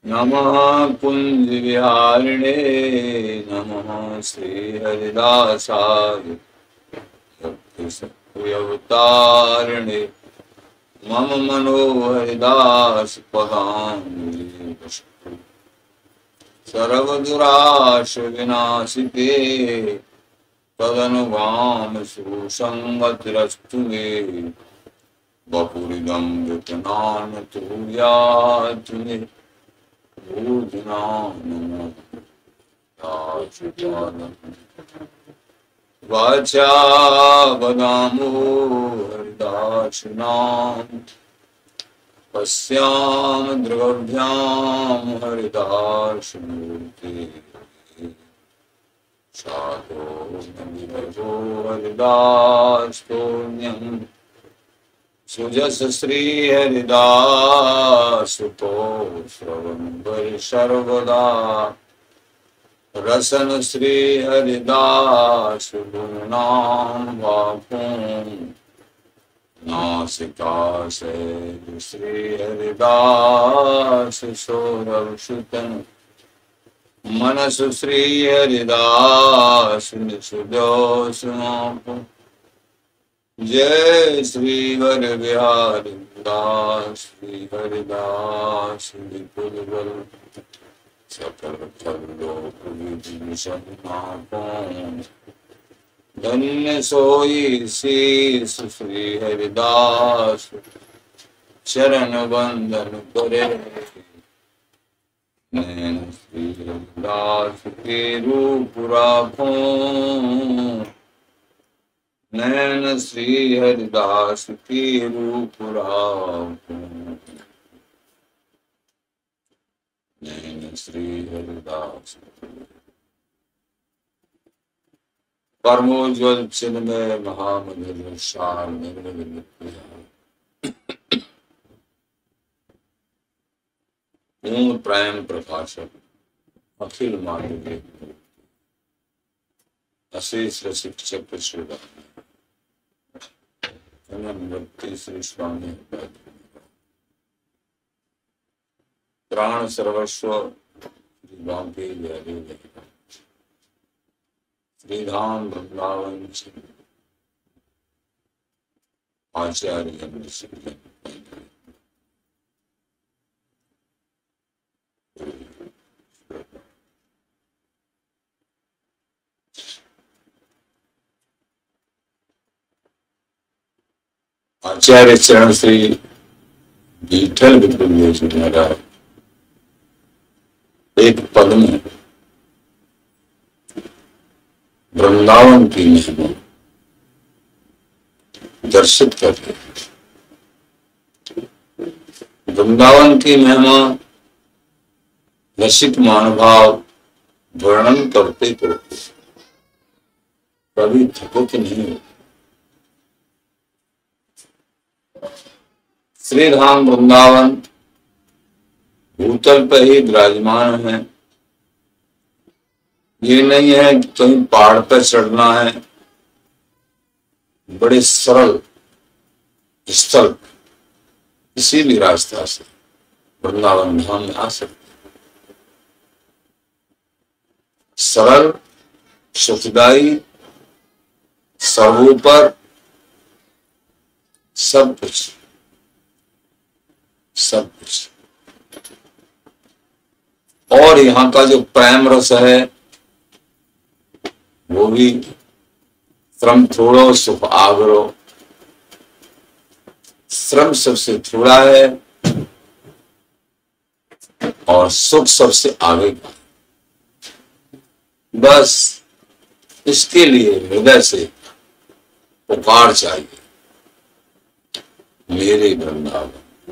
नमः कुंज विहारिणे नमः श्री हरिदासाय अवतारिणे मम मनोहरिदास पदांजलि सर्वदुराश विनाशिते तदनुगाम सुसंगतिरस्तु मे बहुरिदं विपनान तुर्यात् मे वाचा वदामो हरिदासनाम पश्याम द्रव्याम हरिदासमूर्ते साधो नमितो हरिदासोऽन्यं सुजस श्री हरिदास तो श्रवण सर्वदा रसन श्री हरिदास गुणनाम वापुं नासिका से श्री हरिदास सौरभ सुतन मनसु श्री हरिदास सुदोषमापु जय श्री हरि बिहारी दास श्री हरिदास विपुल बल सकल लोक धन्य सोई शीस श्री हरिदास शरण बंदन करे नैन श्री हरिदास के रूप राखों नैन श्री हरिदास की रूप राखों नैन श्री हरिदास परमोज्वल चिन्मय महामधुर शार निर्मल पूर्ण प्रेम प्रकाशक अखिल मानवीय अशेष रसिक चक्र श्री श्री स्वामी प्राण सर्वस्व श्री बांके श्री धाम वृंदावन आचार्य आचार्य चरण श्री विठल विपुल जी महाराज एक पद में वृंदावन की महिमा दर्शित करते हैं। वृंदावन की महिमा रसिक महानुभाव वर्णन करते करते कभी थकुत नहीं होते। श्री धाम वृंदावन भूतल पर ही विराजमान है। ये नहीं है कि कहीं पहाड़ पर चढ़ना है। बड़े सरल स्थल किसी भी रास्ता से वृंदावन धाम में आ सकते। सरल सुखदायी सर्वोपर सब कुछ और यहाँ का जो प्रेम रस है वो भी श्रम थोड़ो सुख आगरो। श्रम सबसे थोड़ा है और सुख सबसे आगे का। बस इसके लिए हृदय से पुकार चाहिए, मेरे वृंदावन,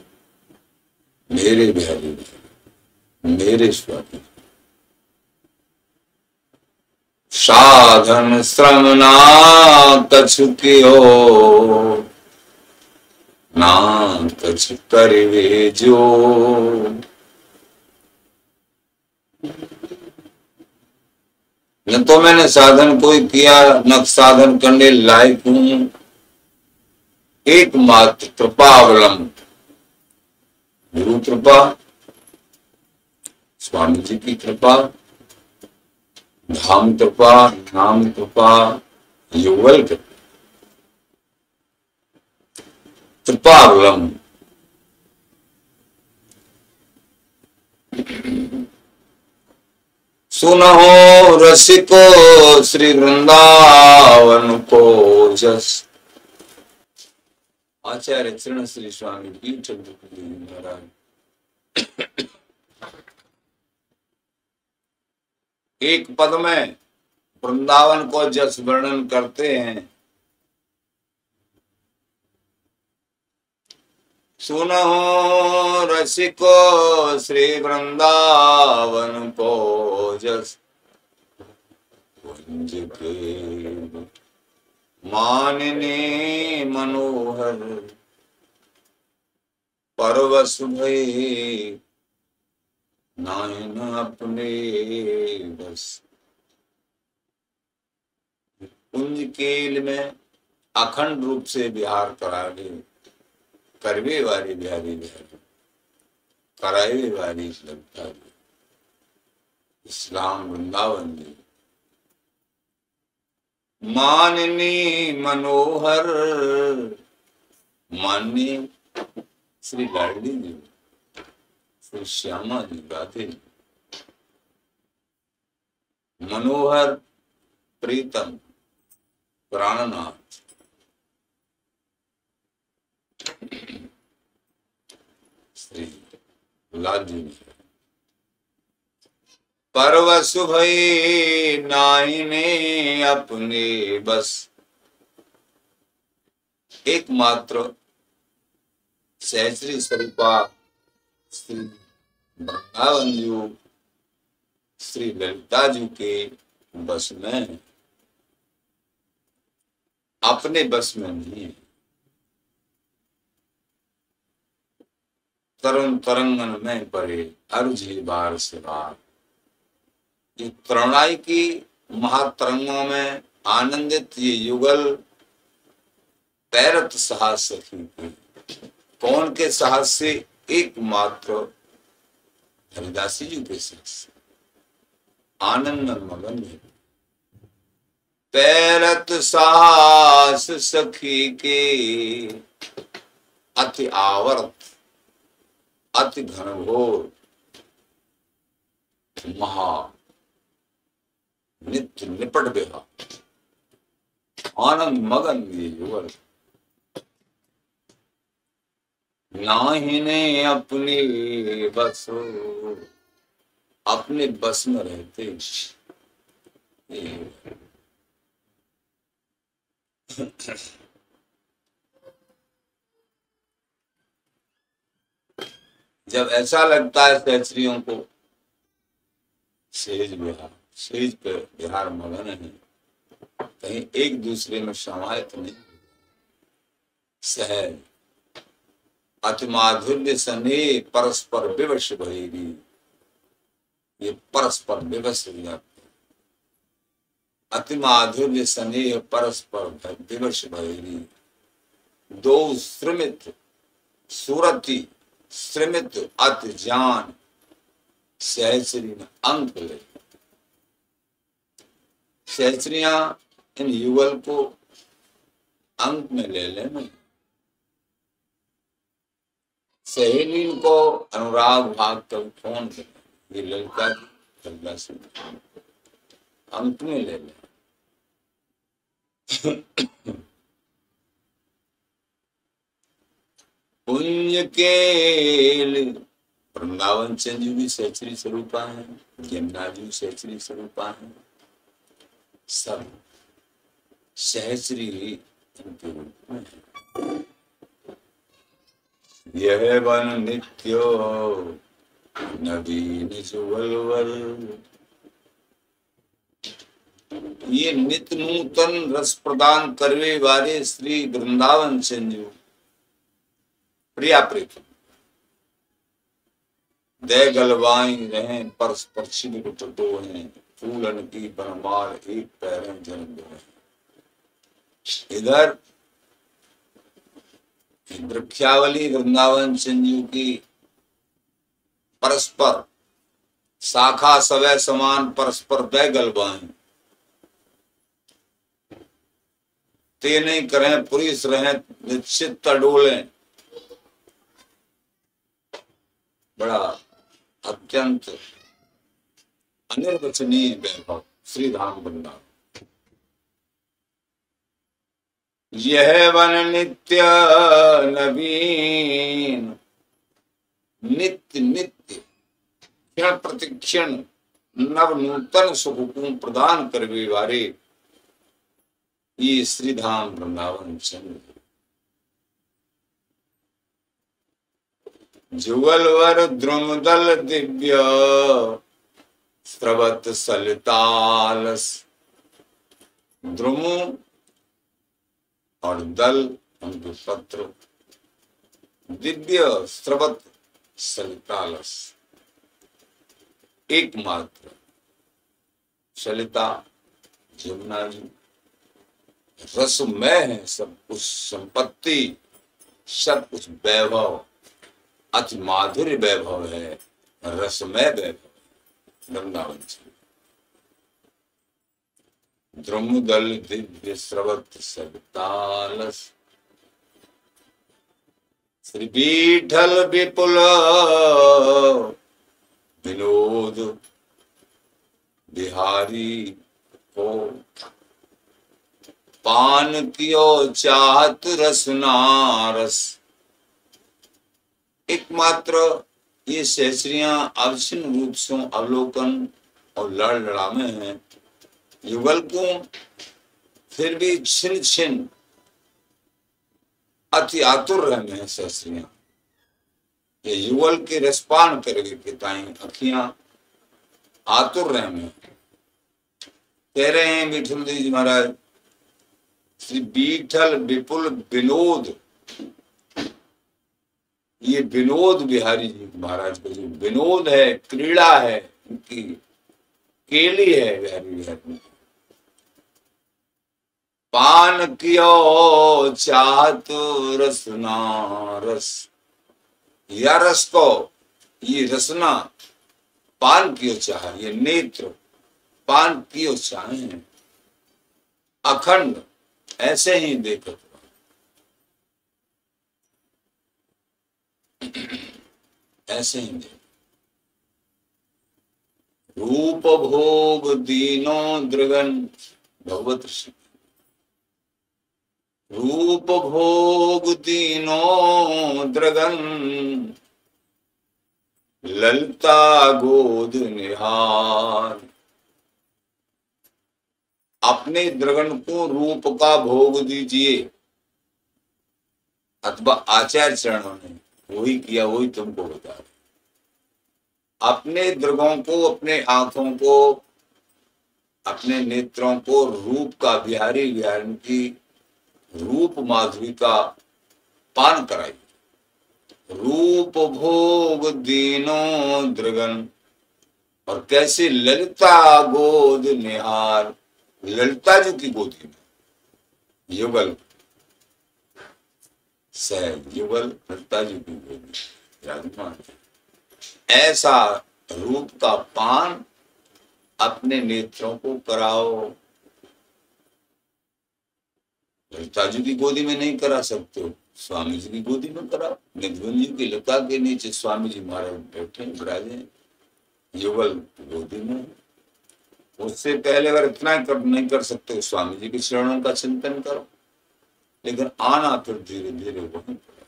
मेरे बिहारी, मेरे स्वामी। साधन श्रम ना कछु कियो ना कछु करिवे जो। न तो मैंने साधन कोई किया न साधन करने लायक हूं। एकमात्र कृपा अवलंब गुरु कृपा स्वामी जी की कृपा, धाम कृपा, नाम कृपा, युगल कृपा, कृपावलम। सुनहो रसिको श्री वृंदावन को जस। आचार्य चरण श्री स्वामी पीठचंद्र महाराज एक पद में वृंदावन को जस वर्णन करते हैं। सुनहो रसिको श्री वृंदावन को जस, कुंज के मानने मनोहर, परवश भई नायन अपने बस। कुंज केल में अखंड रूप से विहार करावे, करवे वाली बिहारी बिहारी, करावे वाली लगता है इस्लाम वृंदावन जी। माननी मनोहर, माननी श्री लाडली जी, श्री श्यामा जी, राधे जी। मनोहर प्रीतम प्राणनाथ, श्री लाल जी। परवश भई नाहिने अपने बस। एकमात्र सहस्री स्वरूपा श्री वृंदावन जी, श्री ललिता जी के बस में, अपने बस में नहीं। तरुण तरंगन में पड़े अर्जी बार से बार। ये तरुणाई की महातरंगों में आनंदित ये युगल पैरत साहस सखी की। कौन के साहस से? एकमात्र हरिदासी जी के साहस से। आनंद मगन है। पैरत साहस सखी के अति आवर्त, अति घनघोर, महा नित्य निपट बेहा, आनंद मगन ये युगल। नाहिने अपने बस, अपने बस में रहते। जब ऐसा लगता है सहस्त्रियों को सेज बिहार, सेज पे बिहार मगन है, कहीं एक दूसरे में समाहित नहीं, सहज अति माधुर्य स्नेह परस्पर विवश भयेगी। ये परस्पर विवश हो जाते, अति माधुर्य स्नेह परस्पर विवश भयेगी। दो श्रमित सुरति, श्रमित अति जान, सहस्री में अंक ले। सहस्रियां इन युगल को अंक में ले लेना। सहेली को अनुराग भाग कर फोन कर, ये लड़का की से अंत में ले ले। कुंज केल, वृंदावन चंद जी भी सहस्री स्वरूपा है, यमुना जी सहस्री स्वरूपा है, सब सहस्री इनके रूप में है। यह वन नित्यो नवीन जुगलवल, ये नित्य नूतन रस प्रदान करवे वाले श्री वृंदावन चंजू प्रिया प्रीत। दे गलवाई रहे परस्पर छिद टटो हैं, फूलन की बनमार एक पैरें जन्म दो। इधर वृक्षावली वृंदावन चंजू की परस्पर शाखा सवै समान परस्पर दै गलबाएं, ते नहीं करें पुरुष रहें निश्चित डोलें। बड़ा अत्यंत अनिर्वचनीय वैभव श्री धाम वृंदावन। यह वन नित्य नवीन, नित्य नित्य क्षण प्रतिक्षण नव नूतन सुख को प्रदान करने वाले ये श्री धाम वृंदावन चंद्र। जुगलवर द्रुमदल दिव्य स्रवत सलितालस। द्रुमु और दल उनके पत्र, दिव्य स्रवत सलितालस, एकमात्र सलिता जमुना जी रसमय है, सब कुछ संपत्ति, सब कुछ वैभव, अति माधुर्य वैभव है, रसमय वैभव वृंदावन जी। द्रुमदल दिव्य स्रवत सलितालस। श्री विठल विपुल विनोद बिहारी को पान कियो चाहत रसनारस। एकमात्र ये सहस्रियां अवश्य रूप से अवलोकन और लड़ लड़ा में है। युगल को फिर भी छिन छिन अति आतुर रहने हैं सहस्रियां। ये युगल के रसपान करके पिताई अखियां आतुर रहने कह रहे हैं विठल जी महाराज। श्री विठल विपुल विनोद, ये विनोद बिहारी जी महाराज को जो विनोद है, क्रीड़ा है, उनकी केली है बिहारी बिहारी। पान कियो चाहत रसना रस, या रस को ये रसना पान कियो चाह, ये नेत्र पान कियो चाहे अखंड ऐसे ही देखो, ऐसे ही देखो। रूप भोग दीनो दृगन भगवत ऋषि। रूप भोग दीनो द्रगन ललता गोद निहार। अपने द्रगन को रूप का भोग दीजिए, अथवा आचार्य चरणों ने वही किया, वही तुमको बता रहे। अपने दृगों को, अपने आंखों को, अपने नेत्रों को रूप का, बिहारी बिहारी की रूप माधुरी का पान कराइए। रूप भोग दीनो दृगन, और कैसे ललिता गोद निहार, ललिता जी की गोदी में युगल सह युगल ललिता जी की गोदी विराजमान। ऐसा रूप का पान अपने नेत्रों को कराओ। ललिता जी की गोदी में नहीं करा सकते हो, स्वामी जी की गोदी में कराओ। निधुन जी की लता के नीचे स्वामी जी महाराज बैठे विराजे युगल गोदी में। उससे पहले अगर इतना नहीं कर सकते, स्वामी जी के चरणों का चिंतन करो। लेकिन आना फिर धीरे धीरे वहीं पर।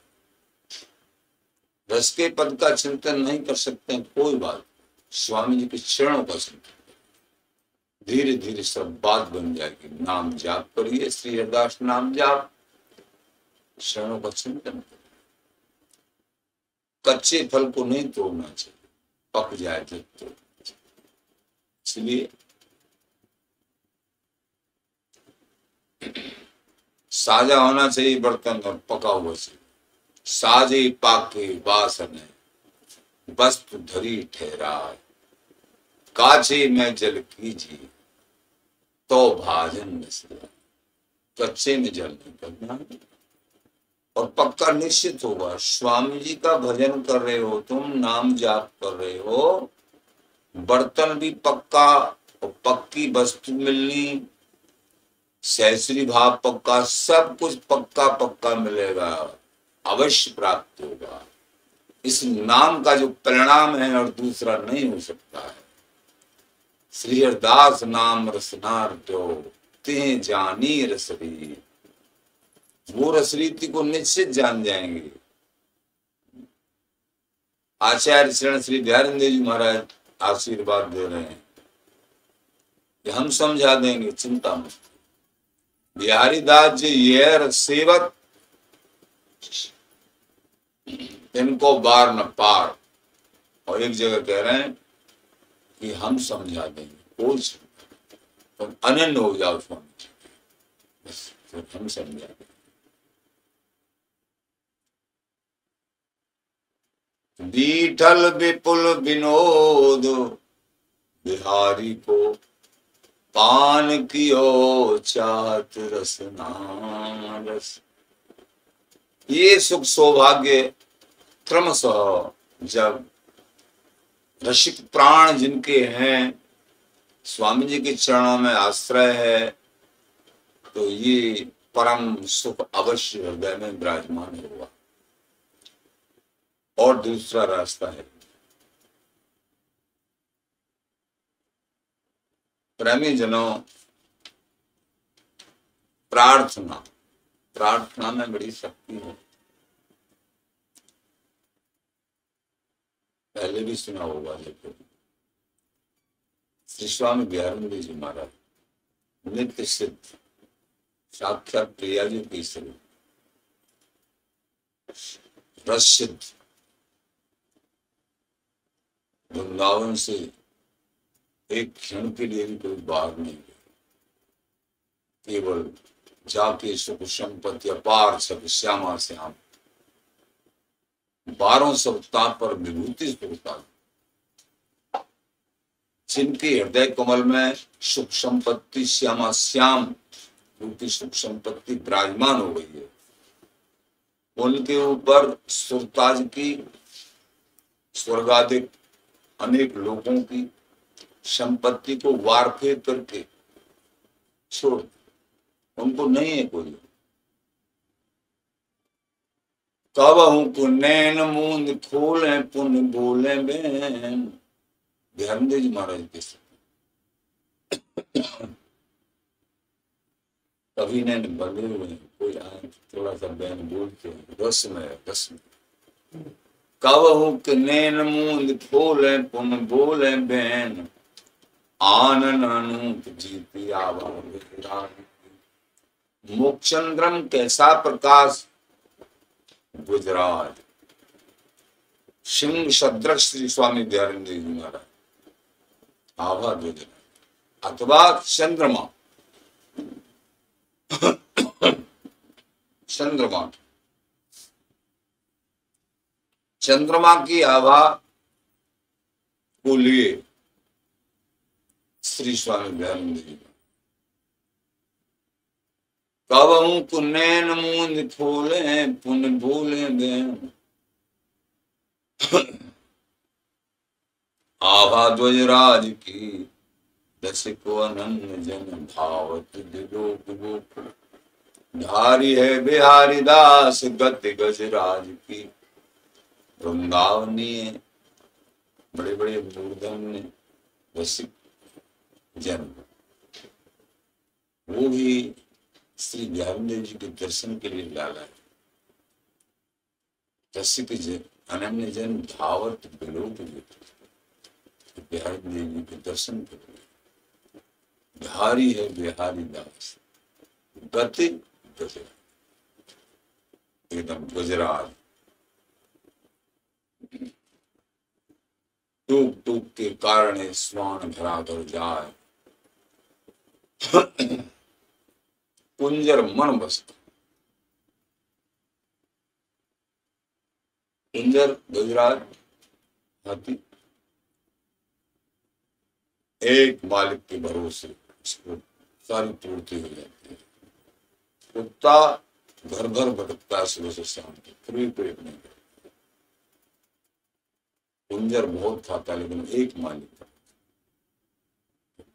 रस के पद का चिंतन नहीं कर सकते कोई बात, स्वामी जी के चरणों का चिंतन धीरे धीरे सब बात बन जाएगी। नाम जाप करिए, श्री हरिदास नाम जाप, क्षणों का चिंतन करिए। कच्चे फल को नहीं तोड़ना चाहिए, पक जाए जब तो। इसलिए साजा होना चाहिए बर्तन और पका हुआ चाहिए। साजे पाके बासन वस्तु धरी ठहराए, काचे में जल कीजिए तो भाजन मिश्रा। कच्चे में जल नहीं करना और पक्का निश्चित होगा। स्वामी जी का भजन कर रहे हो तुम, नाम जाप कर रहे हो, बर्तन भी पक्का और पक्की वस्तु मिलनी, सहस्री भाव पक्का, सब कुछ पक्का पक्का मिलेगा, अवश्य प्राप्त होगा। इस नाम का जो परिणाम है और दूसरा नहीं हो सकता है। श्री हरदास नाम रसनार जो ते जानी रसरी, वो रसरीति को निश्चित जान जाएंगे। आचार्य शरण श्री बिहारी जी महाराज आशीर्वाद दे रहे हैं कि हम समझा देंगे, चिंता मत। बिहारी दास जी ये सेवक इनको बार न पार, और एक जगह कह रहे हैं कि हम समझा देंगे, कोई तुम अनन्य हो जाओ स्वामी जी, बस हम समझा देंगे। बीठल विपुल विनोद बिहारी को, पान कियो चात रसना रस। ये सुख सौभाग्य क्रमशः जब रसिक प्राण जिनके हैं, स्वामी जी के चरणों में आश्रय है, तो ये परम सुख अवश्य हृदय में विराजमान होगा। और दूसरा रास्ता है, प्रेमी जनों, प्रार्थना। प्रार्थना में बड़ी शक्ति है, पहले भी सुना होगा। लेकिन श्री स्वामी बिहारी जी महाराज नित्य सिद्ध साक्षात प्रिया जी की स्वरूप रस सिद्ध, वृंदावन से एक क्षण के लिए भी कोई बाहर नहीं गए, केवल जाके सुख संपत्ति अपार सब श्यामा श्याम 12 सप्ताह पर विभूति सुखता, जिनके हृदय कमल में सुख संपत्ति श्यामा श्याम रूपी सुख संपत्ति विराजमान हो गई है, उनके ऊपर सुरताज की स्वर्गाधिक अनेक लोगों की संपत्ति को वार फेर करके छोड़, उनको नहीं है कोई। कब हूं पुनैन मूंद खोले पुन बोले बैन, बिहारी जी महाराज के कभी ने बंधे हुए कोई आए थोड़ा सा बैन बोलते हैं, रस में कब हूं कि नैन मूंद खोले पुन बोले बैन, आनन अनूप जीती आवाज। मुखचंद्रम कैसा प्रकाश गुजरात, सिंह सदृश श्री स्वामी दयानंद जी महाराज आभा गुजरात, अथवा चंद्रमा। चंद्रमा चंद्रमा की आभा को लिए श्री स्वामी दयानंद जी, कब हूं कुनैन मूंद खोले पुन भूले बैन, आभा ध्वजराज की दसिको अनन्य जन भावत दिलोक गोप, धारी है बिहारी दास गति गजराज की। वृंदावनीय बड़े बड़े मूर्धन्य रसिक जन, वो भी श्री बिहारी जी के दर्शन के लिए लाला है। रसिक जन अनन्य जन भावत विलोक गोप, बिहारी जी के दर्शन के लिए बिहारी है बिहारी दास गति गजराज, एकदम गुजरात। टूक टूक के कारण स्वान भरा कर जाए, कुंजर मन बसता। कुंजर गुजरात हाथी, एक मालिक के भरोसे उसको सारी पूर्ति हो जाती है। कुत्ता घर घर भटकता है सुबह से शाम तक, फिर भी पेट नहीं। कुंजर बहुत खाता है लेकिन एक मालिक था,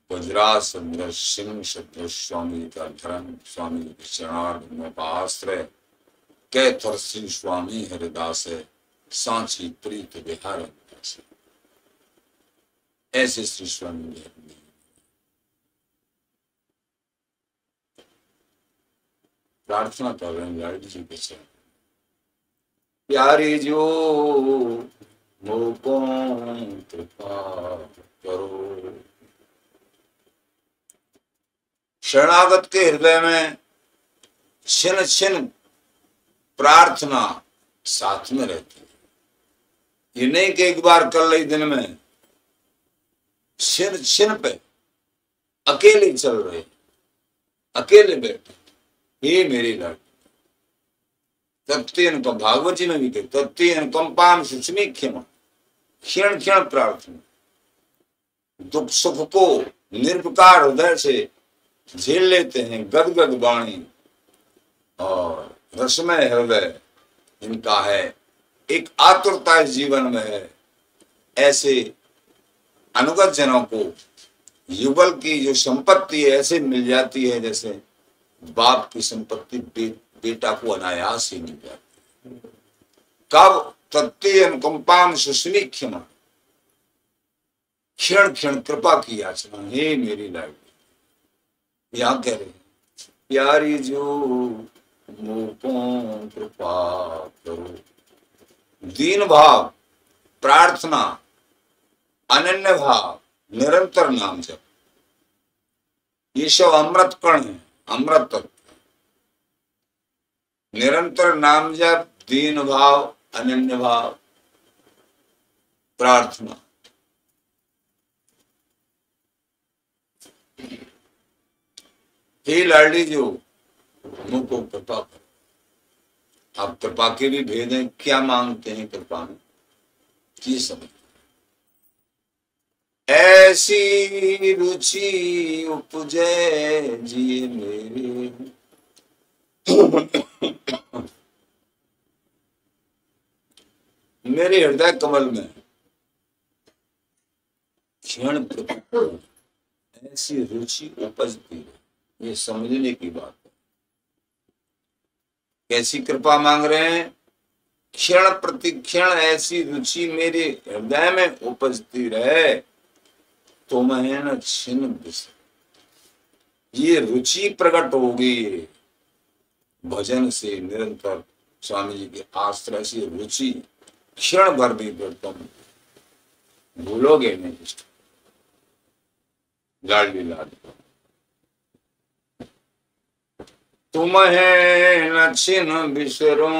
गुजरात सदृश सिंह सदृश स्वामी का धर्म, स्वामी के चरणारविंदों का आश्रय, कै थरसी स्वामी हरिदास है, सांची प्रीत विहार दास। ऐसे श्री स्वामी जी प्रार्थना कर रहे हैं लाडी जी के चरण। प्यारी जो मोको कृपा करो, शरणागत के हृदय में छिन छिन प्रार्थना साथ में रहती है। ये नहीं कि एक बार कर ली दिन में, छिन छिन पे अकेले चल रहे, अकेले बैठे, ये मेरी लाडी। तत्तेन कम, भागवत जी में भी कहते, तत्तेन कंपाम सुस्मी क्षमा, क्षण क्षण प्रार्थना। दुख सुख को निर्विकार हृदय से झेल लेते हैं, गदगद वाणी और रसमय हृदय इनका है। एक आतुरता इस जीवन में है। ऐसे अनुगत जनों को युगल की जो संपत्ति है ऐसे मिल जाती है जैसे बाप की संपत्ति बेटा को अनायास ही मिल जाती है। कब? तत्ते अनुकंपाम सुस्मी क्षमा, क्षण क्षण कृपा की याचना, हे मेरी लाडली। यहां कह रहे प्यारी जो मोको कृपा करो। दीन भाव, प्रार्थना, अनन्य भाव, निरंतर नाम जप, ये सब अमृत कण है, अमृत तत्व। निरंतर नाम जप, दीन भाव, अनन्य भाव, प्रार्थना। हे लाडली जो मुझको कृपा करो। आप कृपा के भी भेद हैं, क्या मांगते हैं कृपा में, ये समझ। ऐसी रुचि उपजे जी मेरे, मेरे हृदय कमल में क्षण प्रति ऐसी रुचि उपजती है। ये समझने की बात है। कैसी कृपा मांग रहे हैं? क्षण प्रति क्षण ऐसी रुचि मेरे हृदय में उपजती रहे तो मैं न छिन बिसर। ये रुचि प्रकट होगी भजन से, निरंतर स्वामी जी के आश्रय से। रुचि क्षण भर भी तुम भूलोगे नहीं। लाडली लाड तुम्हें न छिन बिसरूं,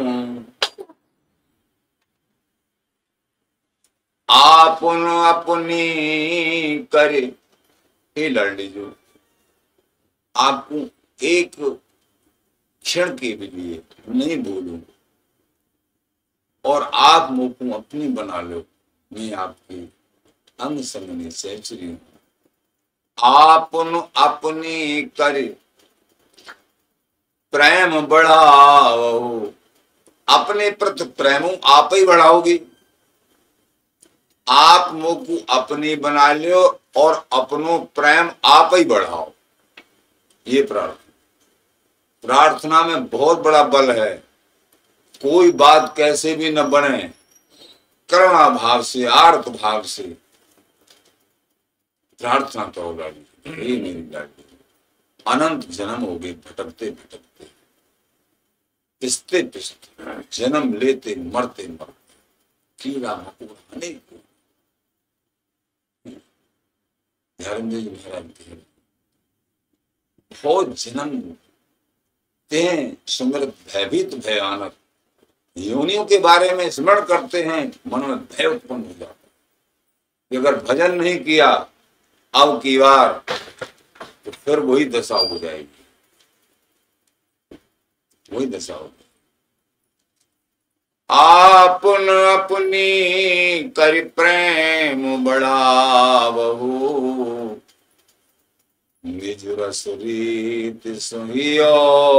आपन अपनी करे। हे लाडली जो आपको एक क्षण के भी लिए नहीं भूलूं और आप मुझको अपनी बना लो। मैं आपकी अंग संग सहचरी हूं। आपन अपनी करे प्रेम बढ़ाओ। अपने प्रति प्रेम आप ही बढ़ाओगी। आप मुझको अपनी बना लो और अपनो प्रेम आप ही बढ़ाओ। ये प्रार्थना में बहुत बड़ा बल है। कोई बात कैसे भी न बने, करुणा भाव से, आर्त भाव से प्रार्थना करो लाडली। ये मेरी लाडली, अनंत जन्म हो गए भटकते भटकते, पिसते पिसते, जन्म लेते मरते मरते, कीड़ा मकोड़ा अनेक। धर्मदेव जी महाराज बहुत जन्म ते सुमृत भयभीत भयानक योनियों के बारे में स्मरण करते हैं, मन में भय उत्पन्न हो जाता है। अगर भजन नहीं किया अब की बार तो फिर वही दशा हो जाएगी, वही दशा होगी। आपन अपनी कर प्रेम बढ़ावहु, निज रस रीत सुहियो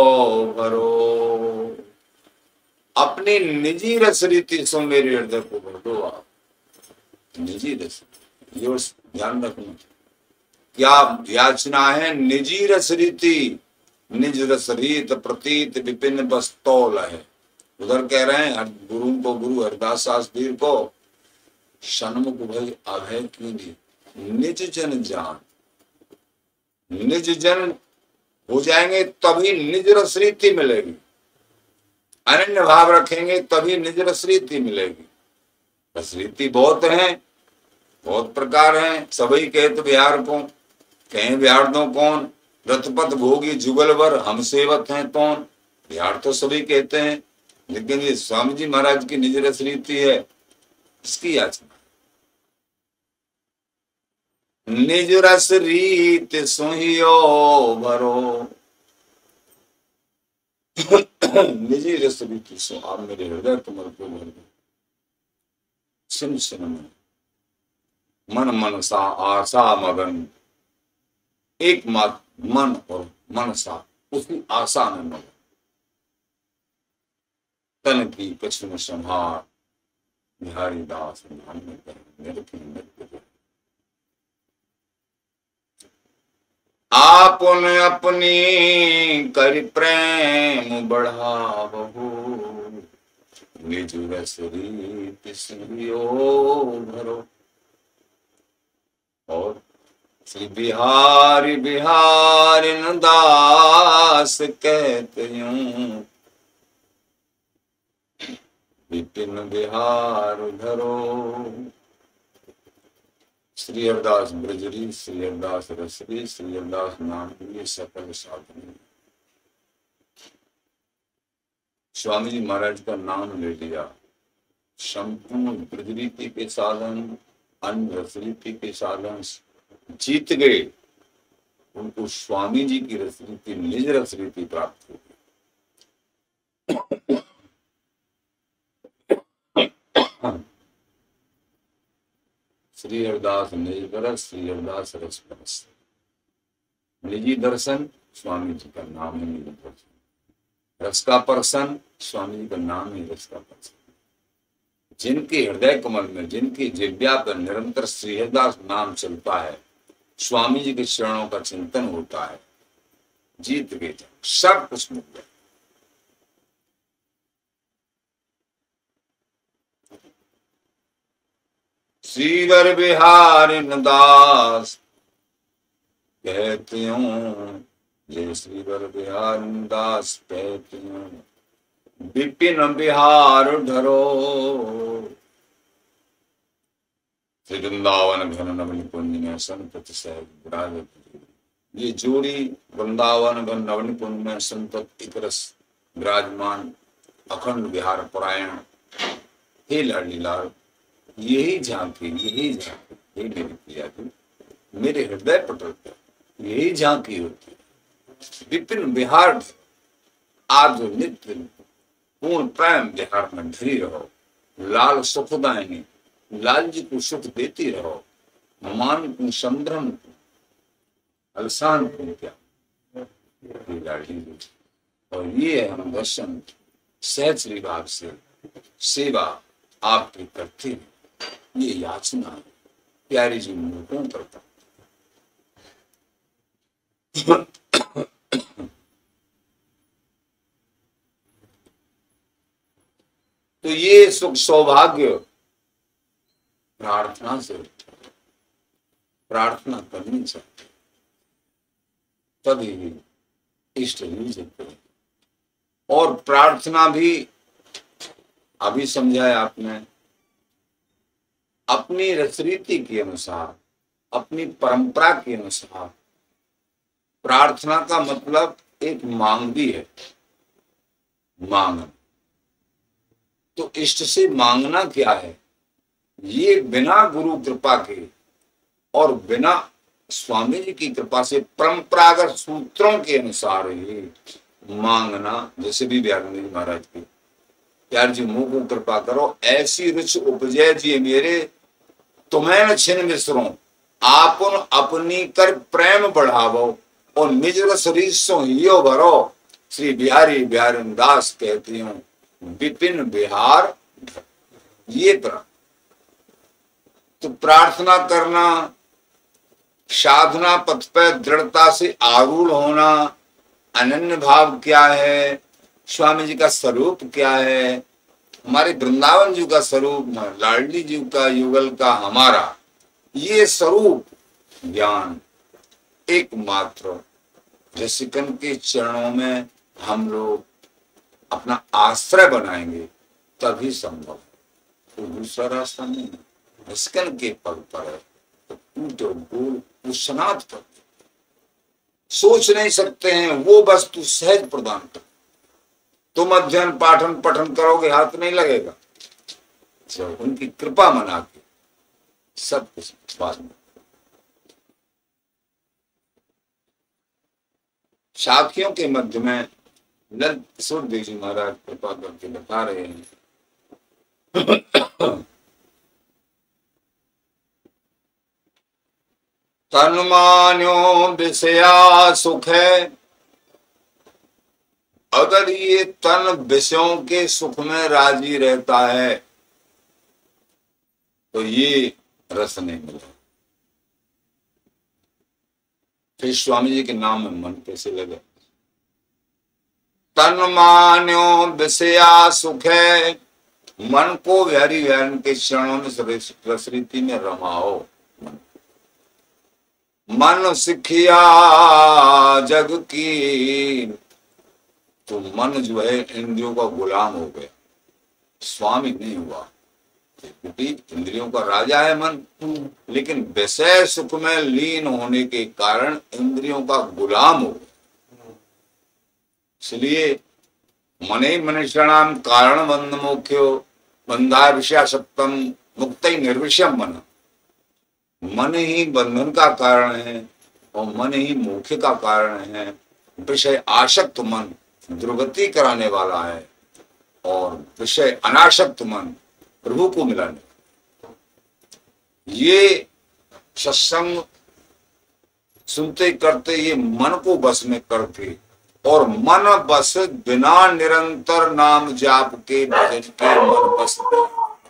भरो। अपनी निजी रस रीति से मेरे हृदय को भर दो। आप निजी रस, ये ध्यान रखना। क्या याचना है? निजी रस रीति, निज रस रीत प्रतीत विपिन बस्तौल है। उधर कह रहे हैं गुरु को, गुरु हरिदास शास्त्री को, सन्मुख भई अभय कीजिए, निज जन जान। निज जन हो जाएंगे तभी निज रस रीति मिलेगी, अनन्य भाव रखेंगे तभी निज रस रीति मिलेगी। रस रीति बहुत हैं, बहुत प्रकार हैं। सभी कहत बिहार को, कहें बिहार दो कौन, रथपथ भोगी जुगल वर हम सेवत हैं कौन। बिहार तो सभी कहते हैं, लेकिन ये स्वामी जी महाराज की निज रस रीति है, इसकी याचना। निज रस रीत सुहियो भरो, निजी रस रीति सो आप मेरे हृदय कमल को भर दो। सुन सुन मन मन सा आशा मगन, एक मन और मन सा उसी आशा में मगन। तन की कछु संहार बिहारी दास आपन अपनी कर प्रेम बढ़ावहु, निज रस रीत सुहियो भरो। और श्री बिहारी बिहारी न दास कहते यूं, विपिन बिहार धरो। श्री हरिदास ब्रजरी, श्री हरिदास रसरी, श्री हरिदास नाम की सकल साधन। स्वामी जी महाराज का नाम ले लिया, संपूर्ण ब्रजरीति के साधन, अन्य रसरीति के साधन जीत गए। उनको स्वामी जी की रसरीति, निज रसरीति प्राप्त हो गई। श्री हरिदास निज रस, श्री हरिदास रस परस। निजी दर्शन स्वामी जी का नाम है निजी दर्शन। रस का परसन स्वामी जी का नाम है रस का परसन। जिनके हृदय कमल में, जिनकी जिह्वा पर निरंतर श्री हरिदास नाम चलता है, स्वामी जी के चरणों का चिंतन होता है, जीत गए, सब कुछ मिल गया। श्रीवर बिहारी न दास कहते हूँ, जय श्रीवर बिहारी न दास कहते हूँ, विपिन बिहार धरो। श्री वृंदावन घन नवनी कुंज में संतत सहज विराजत। ये जोड़ी वृंदावन घन नवनी कुंज में संतत एक रस विराजमान, अखंड विहार परायण। हे लाडली लाल, यही झांकी, यही झांकी, यही मेरी प्रिया जी, मेरे हृदय पटल पर यही झांकी होती है। विपिन बिहार, आज नित्य पूर्ण प्रेम बिहार में धरी रहो। लाल सुखदायिनी, लाल जी को सुख देती रहो। मान को, संभ्रम को, अलसान को क्या लाडली। और ये है हम दर्शन सहज विभाग से सेवा आपकी करते हैं। ये याचना प्यारी जी मुंह करता। तो ये सुख सौभाग्य प्रार्थना से, प्रार्थना करनी चाहिए, तभी इष्ट मिल सकते हैं। और प्रार्थना भी अभी समझाया आपने, अपनी रसरीति के अनुसार, अपनी परंपरा के अनुसार। प्रार्थना का मतलब एक मांग भी है, मांग। तो इष्ट से मांगना क्या है? ये बिना गुरु कृपा के और बिना स्वामी जी की कृपा से परंपरागत सूत्रों के अनुसार ही मांगना। जैसे भी व्याकरण जी महाराज की, प्यार जी मुंह को कृपा करो, ऐसी रुचि उपजय जी मेरे, तुम्हें न छिन मिश्रों, आपन अपनी कर प्रेम बढ़ावो, और निज रस रीसों हियो भरो। श्री बिहारी बिहारी दास कहती हूँ, विपिन बिहार। ये तो प्रार्थना करना साधना पथ पर दृढ़ता से आरूढ़ होना, अनन्य भाव क्या है, स्वामी जी का स्वरूप क्या है, हमारे वृंदावन जी का स्वरूप, लाडली जी का युगल का हमारा, ये स्वरूप ज्ञान एकमात्र रसिकन के चरणों में हम लोग अपना आश्रय बनाएंगे तभी संभव है। तो दूसरा रास्ता नहीं है। रसिकन के पग पर है तो टूटो गोल कुशनाथ पर सोच नहीं सकते हैं, वो वस्तु सहज प्रदान कर। तुम अध्ययन पाठन पठन करोगे हाथ नहीं लगेगा, जब उनकी कृपा मना के सब कुछ बाद में। साखियों के मध्य में नंद किशोर देव जी महाराज कृपा करके बता रहे हैं तन मान्यो विषया सुख है। अगर ये तन विषयों के सुख में राजी रहता है तो ये रस नहीं मिला। फिर स्वामी जी के नाम में मन कैसे लगे। तन मान्यो विषया सुख है, मन को हरि हरण के क्षणों में रसरीति में रमाओ। मन सिखिया जग की, तो मन जो है इंद्रियों का गुलाम हो गया, स्वामी नहीं हुआ। क्योंकि इंद्रियों का राजा है मन, लेकिन विषय सुख में लीन होने के कारण इंद्रियों का गुलाम हो गया। इसलिए मने मनुष्याणाम कारण बंध मोख्यो बंधा विषयासक्तम मुक्त निर्विषयम मन। मन ही बंधन का कारण है और मन ही मोक्ष का कारण है। विषय आसक्त मन दुर्गति कराने वाला है और विषय अनासक्त मन प्रभु को मिलाने। ये सत्संग सुनते करते ये मन को बस में करके, और मन बस बिना निरंतर नाम जाप के भजन के मन बस नहीं।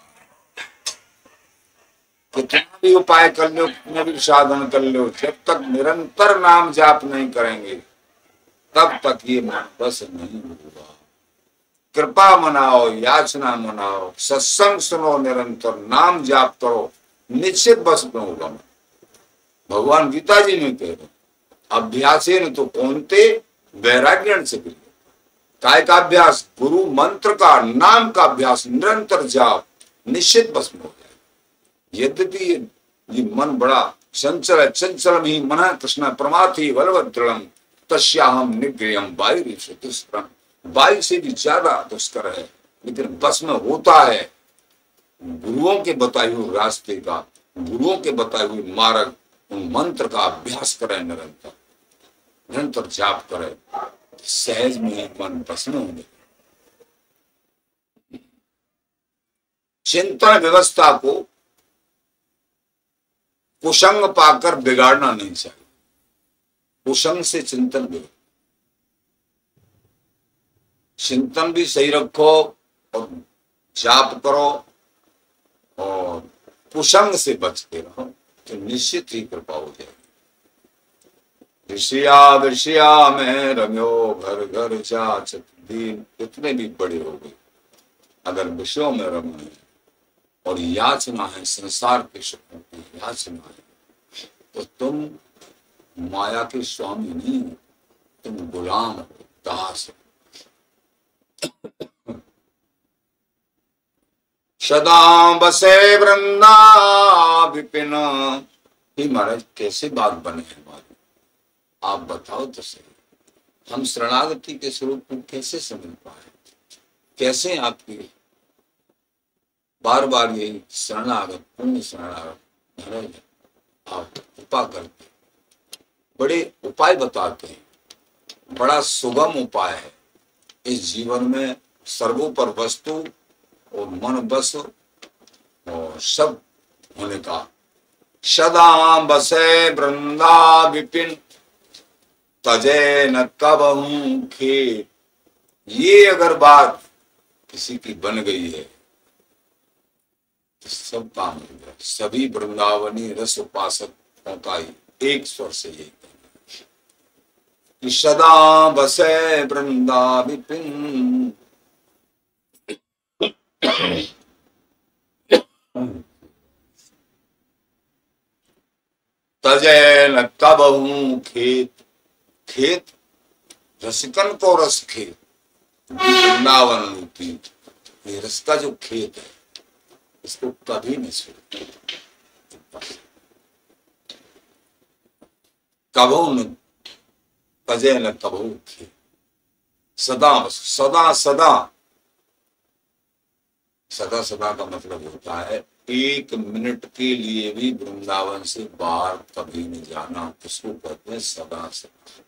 कितना भी उपाय कर लो, कितने भी साधन कर लो, जब तक निरंतर नाम जाप नहीं करेंगे तब तक ये मन बस नहीं होगा। कृपा मनाओ, याचना मनाओ, सत्संग सुनो, निरंतर नाम जाप करो, निश्चित बस में होगा। भगवान गीता जी में कह रहे अभ्यासेन तो कौनते वैराग्यण से करिए। काय का अभ्यास? गुरु मंत्र का, नाम का अभ्यास, निरंतर जाप, निश्चित बस में हो जाए। यद्यपि ये मन बड़ा चंचल है, चंचल ही मन कृष्ण प्रमाथि बलवत् दृढ़म तस्याहम निग्रहम वायु। वायु से भी ज्यादा दुष्कर है, लेकिन बस में होता है। गुरुओं के बताए हुए रास्ते का, गुरुओं के बताए हुए मार्ग, उन मंत्र का अभ्यास करें, निरंतर निरंतर जाप करें, सहज में मन बस में होने। चिंतन व्यवस्था को कुसंग पाकर बिगाड़ना नहीं चाहिए। कुसंग से चिंतन बिगड़, चिंतन भी सही रखो और जाप करो और कुसंग से बचते रहो तो निश्चित ही कृपा हो जाएगी। ऋषिया विषया में रम्यो घर घर जाचत दीन। कितने भी बड़े हो गए, अगर विषयों में रमे है और याचना है, संसार के सुखों की याचना है, तो तुम माया के स्वामी नहीं हो, तुम गुलाम हो, दास हो। सदा बसे वृंदा विपिन। ही महाराज कैसे बात बने हमारी, आप बताओ तो सही। हम शरणागति के स्वरूप को कैसे समझ पाए, कैसे आपकी बार बार यही शरणागत पुण्य शरणागत महाराज आप कृपा करके बड़े उपाय बताते हैं। बड़ा सुगम उपाय है इस जीवन में, सर्वोपर वस्तु और मन बस और सब होने का। सदा बसे वृंदा विपिन तजे न कबहू खेत। ये अगर बात किसी की बन गई है तो सब काम हो गया। सभी वृंदावनी रस उपासकों का ही एक स्वर से यही कि सदा बसे वृंदा विपिन, तजय न कबहू खेत। खेत रसिकन को रस खेत, वृंदावन रूपी ये रस का जो खेत है इसको कभी नहीं छोड़ते। कबहू न तजय न कबहू खेत, सदा सदा सदा। सदा सदा का मतलब होता है एक मिनट के लिए भी वृंदावन से बाहर कभी नहीं जाना, उसको कहते हैं सदा सदा।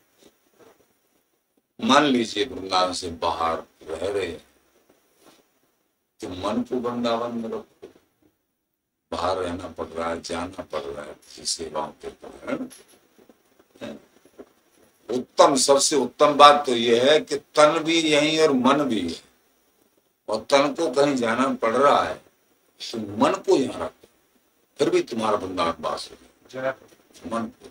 मान लीजिए वृंदावन से बाहर रह रहे हैं तो मन को वृंदावन में रखो। बाहर रहना पड़ रहा है, जाना पड़ रहा है किसी सेवाओं के कारण। उत्तम, सबसे उत्तम बात तो यह है कि तन भी यही और मन भी है, और तन को कहीं जाना पड़ रहा है तो मन को यहाँ रखो, फिर भी तुम्हारा वृंदावन वास हो। मन को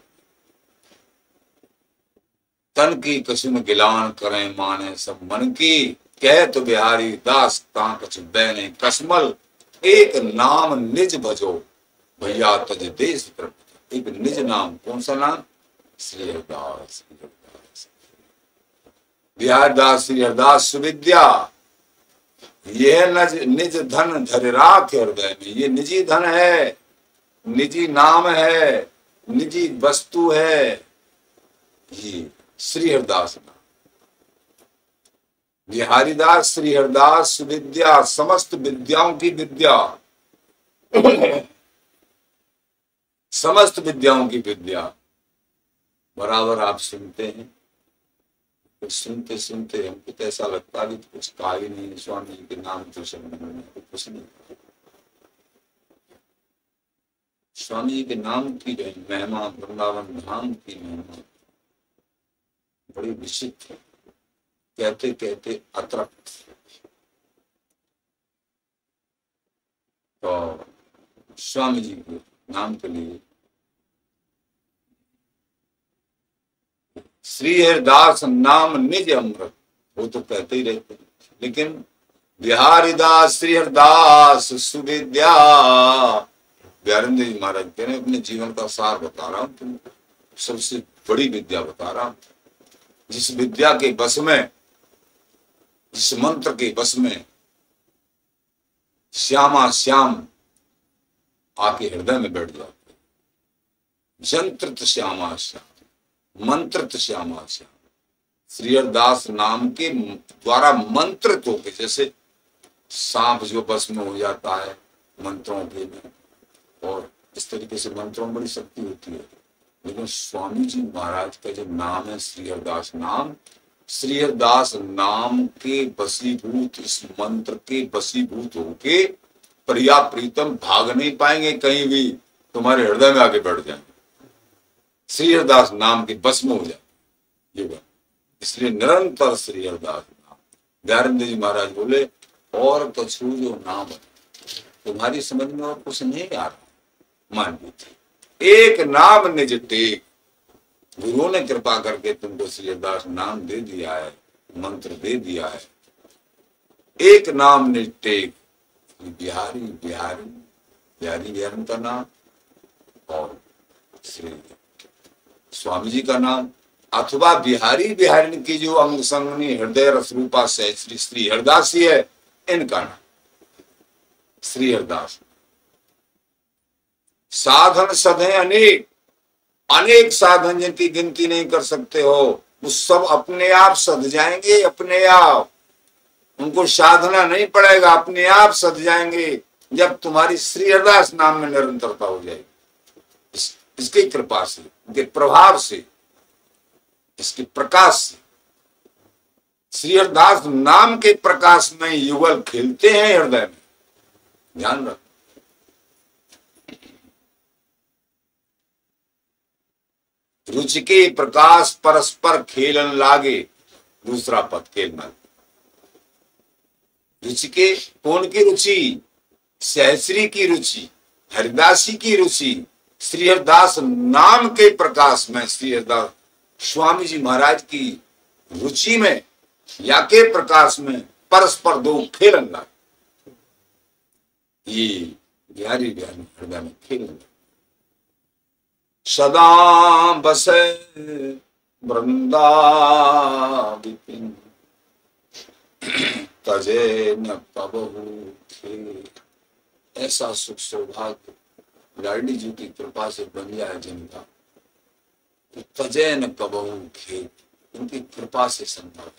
तन की कसुन गिलान करें माने सब मन की, कह तो बिहारी दास ता कछु बैने कसमल। एक नाम निज भजो भैया तज देश प्रभु। एक निज नाम, कौन सा नाम? श्री हरदास। बिहार दास श्री हरदास सुविद्या, यह निज धन धर राख हृदय में। ये निजी धन है, निजी नाम है, निजी वस्तु है ये श्री हरदास नाम। बिहारीदास श्री हरदास सुविद्या, समस्त विद्याओं की विद्या, समस्त विद्याओं की विद्या। बराबर आप सुनते हैं, कुछ सुनते सुनते हमको तो ऐसा लगता है कि कुछ कहा ही नहीं, स्वामी जी के नाम तो सुनने में कुछ नहीं। स्वामी जी के नाम की महिमा, वृंदावन धाम की महिमा बड़ी विचित्र, कहते कहते अतृप्त। तो स्वामी जी के नाम के लिए श्री हरदास नाम निज अमृत, वो तो कहते ही रहते हैं, लेकिन बिहारीदास श्री हरदास सुविद्या। बिहारिंद्र जी महाराज कह रहे हैं अपने जीवन का सार बता रहा हूं तुमको, सबसे बड़ी विद्या बता रहा हूं, जिस विद्या के बस में, जिस मंत्र के बस में श्यामा श्याम आके हृदय में बैठ जाते, जंत्र श्यामा श्याम, मंत्रित श्यामा श्याम। श्री हरदास नाम के द्वारा मंत्रित होके, जैसे सांप जो बस में हो जाता है मंत्रों के में, और इस तरीके से मंत्रों में बड़ी शक्ति होती है। लेकिन स्वामी जी महाराज का जो नाम है श्री हरदास नाम, श्री हरदास नाम के बसीभूत, इस मंत्र के बसीभूत होके प्रिया प्रीतम भाग नहीं पाएंगे कहीं भी, तुम्हारे हृदय में आके बैठ जाएंगे, श्री हरदास नाम के बस में हो जाए ये। इसलिए निरंतर श्री हरदास नाम। बिहारिंद्र जी महाराज बोले और कछु जो नाम है तुम्हारी समझ में और कुछ नहीं आ रहा, मान लीजिए एक नाम निज टेक। गुरु ने कृपा करके तुमको श्री हरदास नाम दे दिया है, मंत्र दे दिया है, एक नाम निज टेक। बिहारी बिहारी बिहारी बिहारी का नाम और श्री स्वामी जी का नाम, अथवा बिहारी बिहारिन की जो अंग संगनी हृदय रस रूपा सहस्री श्री हरदास ही है, इनका नाम श्री हरदास। साधन सधे अनेक, अनेक साधन जिनकी गिनती नहीं कर सकते हो, वो सब अपने आप सध जाएंगे, अपने आप। उनको साधना नहीं पड़ेगा, अपने आप सध जाएंगे जब तुम्हारी श्री हरदास नाम में निरंतरता हो जाएगी। इसकी कृपा से, इनके प्रभाव से, इसके प्रकाश से, श्री हरदास नाम के प्रकाश में युगल खिलते हैं हृदय में। ध्यान रखो, रुचि के प्रकाश परस्पर खेलन लागे, दूसरा पद खेलना। रुचि के, कौन की रुचि? सहस्री की रुचि, हरिदासी की रुचि, श्री हरिदास नाम के प्रकाश में, श्री हरिदास स्वामी जी महाराज की रुचि में या के प्रकाश में परस्पर दो खेलन लगा। ये बिहारी बिहारी हृदय में खेलन लगा। सदा बसे वृंदाविपिन तजे न कबहू खे। ऐसा सुख सौभाग्य लाडली जी की कृपा से बन जाए जिनका, तो तजे न कबहू खे, उनकी कृपा से संभव।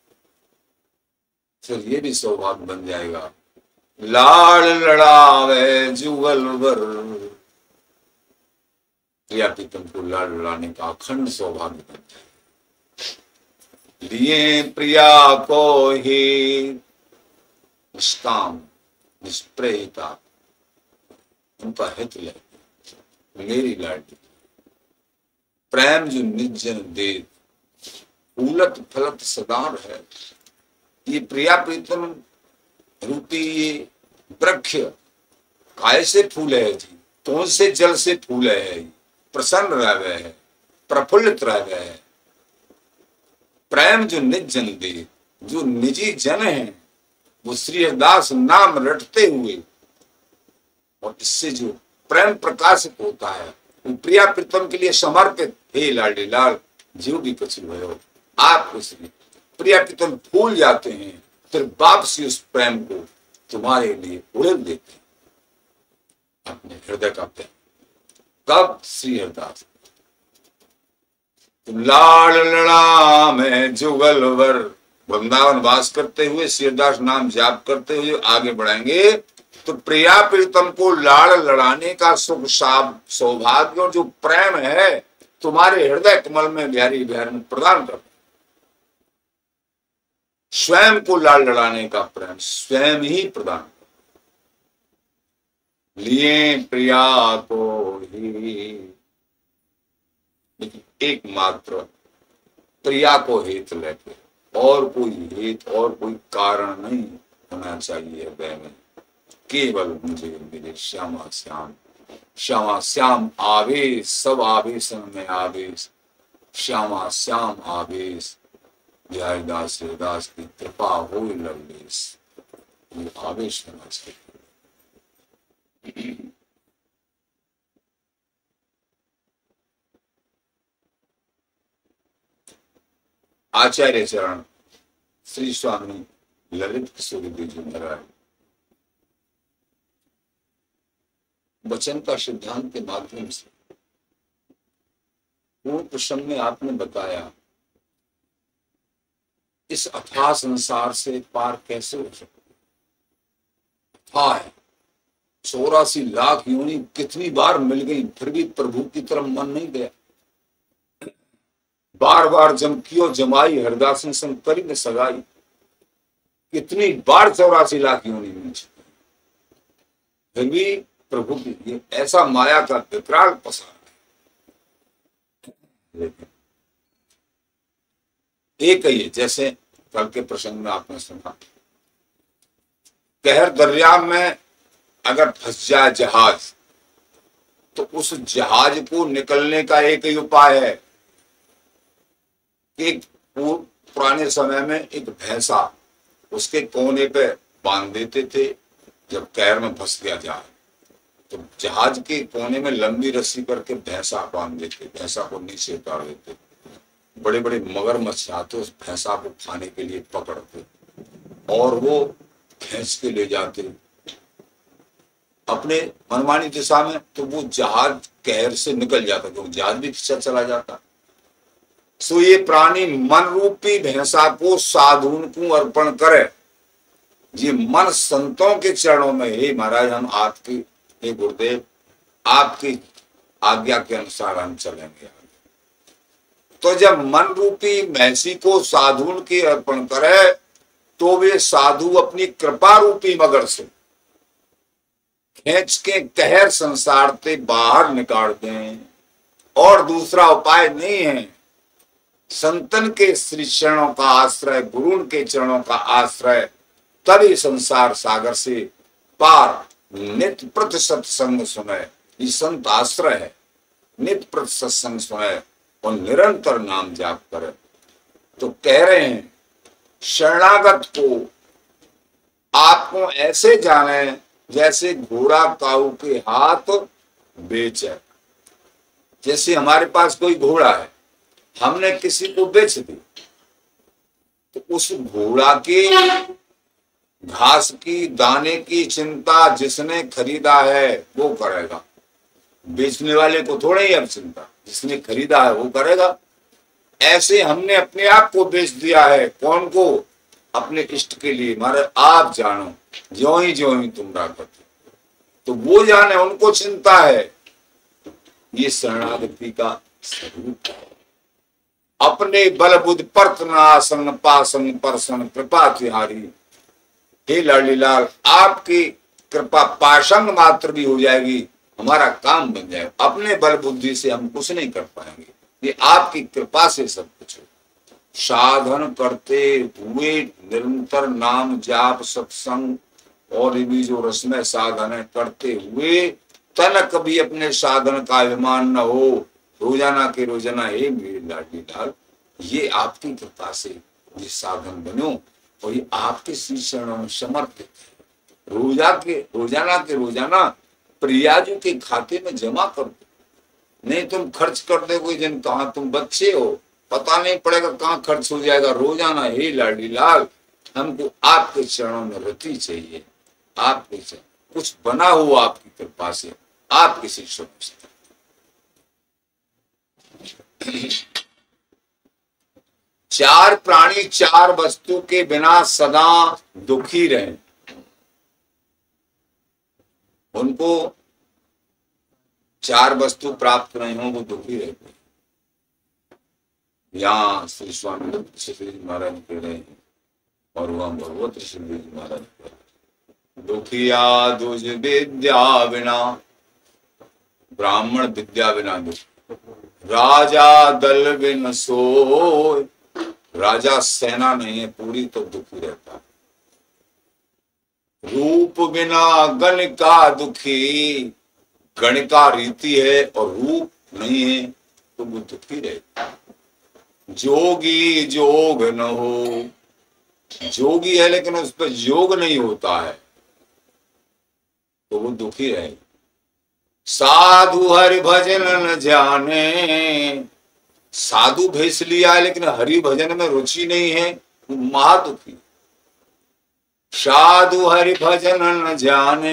फिर ये भी सौभाग्य बन जाएगा, लाड़ लड़ावे जुगल वर। प्रिया प्रीतम को लाड़ लड़ाने का अखंड सौभाग्य बन जाएगा। लिए प्रिया को ही निष्काम निष्प्रेयिता, उनका हित ले मेरी लाडली। प्रेम जो निजन दे, फूलत फलत सदार है। ये प्रिया प्रीतम रूपी ये वृक्ष काय से फूले है जी, कौन से जल से फूले है, प्रसन्न रह गए है, प्रफुल्लित रह गए है। प्रेम जो निज जन दे, जो निजी जन है, वो श्री हरिदास नाम रटते हुए और इससे जो प्रेम प्रकाशित होता है, वो प्रिया प्रीतम के लिए समर्पित। हे लाडली लाल, जो भी कछु हो आप कुछ नहीं। प्रिया प्रीतम फूल जाते हैं, फिर वापसी उस प्रेम को तुम्हारे लिए उड़ेल देते हैं, अपने हृदय का प्रेम। कब? श्री हरिदास। लाड़ लड़ा में जुगलवर, वृंदावन वास करते हुए श्री हरिदास नाम जाप करते हुए आगे बढ़ेंगे तो प्रिया प्रीतम को लाड़ लड़ाने का सुख सौभाग्य और जो प्रेम है तुम्हारे हृदय कमल में बिहारी बिहारी में प्रदान कर। स्वयं को लाड़ लड़ाने का प्रेम स्वयं ही प्रदान कर। लिए प्रिया को ही, एकमात्र प्रिया को हित लेके, और कोई हित और कोई कारण नहीं होना चाहिए हृदय में। केवल मुझे मेरे श्यामा श्याम, श्यामा श्याम आवेश, सब आवेशन में आवेश, श्यामा श्याम आवेश। बिहारीदास हरिदास की कृपा हो लवलेश, ये आवेश होना चाहिए। आचार्य चरण श्री स्वामी ललित किशोर जी महाराज वचन का सिद्धांत के माध्यम से पूर्ण प्रसंग में आपने बताया इस अथाह संसार से पार कैसे हो सकते। अथाह है, 84 लाख योनि कितनी बार मिल गई, फिर भी प्रभु की तरफ मन नहीं गया। बार बार जम कियो जमाई, हरदासन संग करी ने सगाई। कितनी बार 84 लाख योनि मिल चुकी, फिर भी प्रभु की ये ऐसा माया का विकराल पसार है। लेकिन एक ही है, जैसे कल के प्रसंग में आपने सुना, कहर दरिया में अगर फंस जाए जहाज तो उस जहाज को निकलने का एक ही उपाय है कि पुराने समय में एक भैंसा उसके कोने पे बांध देते थे। जब कहर में फंस गया जहाज तो जहाज के कोने में लंबी रस्सी करके भैंसा बांध देते, भैंसा को नीचे उतार देते। बड़े बड़े मगरमच्छ आते उस भैंसा को खाने के लिए पकड़ते और वो खींच के ले जाते अपने मनमानी दिशा में, तो वो जहाज कहर से निकल जाता, क्योंकि जहाज भी खींचा चला जाता। सो ये प्राणी मन रूपी भैंसा को साधुन को अर्पण करे। ये मन संतों के चरणों में, हे महाराज हम आपकी, हे गुरुदेव आपकी आज्ञा के अनुसार हम चलेंगे। तो जब मन रूपी भैंसी को साधुन के अर्पण करे तो वे साधु अपनी कृपा रूपी मगर से खींच के कहर संसार से बाहर निकाल दें, और दूसरा उपाय नहीं है। संतन के श्री चरणों का आश्रय, गुरु के चरणों का आश्रय, तभी संसार सागर से पार नित्य प्रति सत्संग सुने, ये संत आश्रय है। नित्य प्रति सत्संग सुने और निरंतर नाम जाप करे। तो कह रहे हैं शरणागत को आपको ऐसे जाने जैसे घोड़ा काऊ के हाथ बेचे। जैसे हमारे पास कोई घोड़ा है, हमने किसी को बेच दी, तो उस घोड़ा के घास की दाने की चिंता जिसने खरीदा है वो करेगा, बेचने वाले को थोड़ा ही अब चिंता, जिसने खरीदा है वो करेगा। ऐसे हमने अपने आप को बेच दिया है। कौन को? अपने इष्ट के लिए। मारे आप जानो ज्यों ही तुम राखते, तो वो जाने, उनको चिंता है। ये शरणागति का स्वरूप है। अपने बल बुद्धि परतनासन पासन परसन कृपा तिहारी। हे लाडलीलाल, आपकी कृपा पाषंग मात्र भी हो जाएगी, हमारा काम बन जाएगा। अपने बल बुद्धि से हम कुछ नहीं कर पाएंगे, ये आपकी कृपा से सब कुछ हो। साधन करते हुए निरंतर नाम जाप सत्संग और भी जो रसमय साधन है करते हुए तनक भी अपने साधन का अभिमान न हो। रोजाना के रोजाना, हे मेरे लाडलीलाल, ये आपकी कृपा से ये साधन बनो और ये आपके श्री चरणों में समर्पित है। रोजाना के रोजाना प्रियाजू के खाते में जमा कर दो। नहीं तुम खर्च कर दे कोई दिन, कहाँ तुम बच्चे हो, पता नहीं पड़ेगा कहाँ खर्च हो जाएगा। रोजाना, हे लाडलीलाल, हमको आपके चरणों में रति चाहिए। आपके चरण कुछ बना हुआ आपकी कृपा से, आपके शिक्षण से। चार प्राणी चार वस्तु के बिना सदा दुखी रहे, उनको चार वस्तु प्राप्त नहीं हो वो दुखी रहते हैं। यहाँ श्री स्वामी श्री महाराज कह रहे हैं और वह भगवत श्री महाराज कह रहे हैं, दुखिया दुज विद्या बिना, ब्राह्मण विद्या बिना दुख, राजा दल बिन सोय, राजा सेना नहीं है पूरी तो दुखी रहता है। रूप बिना गण का दुखी, गण का रीति है और रूप नहीं है तो वो दुखी रहता है। जोगी जोग न हो, जोगी है लेकिन उस पर योग नहीं होता है तो वो दुखी रहे। साधु हरि भजन न जाने, साधु भेस लिया है लेकिन हरि भजन में रुचि नहीं है, वो महादुखी। साधु हरि भजन न जाने,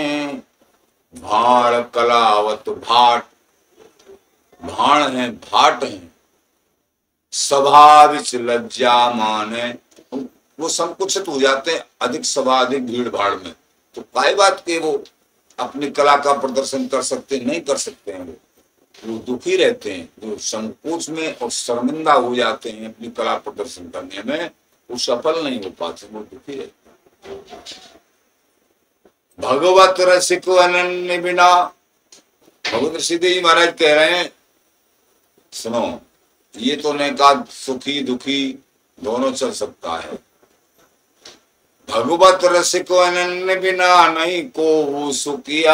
भाड़ कलावत भाट, भाण है भाट है, सभा विच लज्जा माने, वो संकुचित हो जाते हैं अधिक सभा अधिक भीड़ भाड़ में। तो काय बात के वो अपनी कला का प्रदर्शन कर सकते नहीं कर सकते हैं, वो दुखी रहते हैं। जो संकोच में और शर्मिंदा हो जाते हैं अपनी कला प्रदर्शन करने में, वो सफल नहीं हो पाते, वो दुखी रहते हैं। भगवत रसिक अनन्य बिना, भगवत ऋषिदेव महाराज कह रहे हैं, सुनो, ये तो नहीं कहा सुखी दुखी दोनों चल सकता है। भगवत रसिक अनन्य बिना नहीं को सुखिया,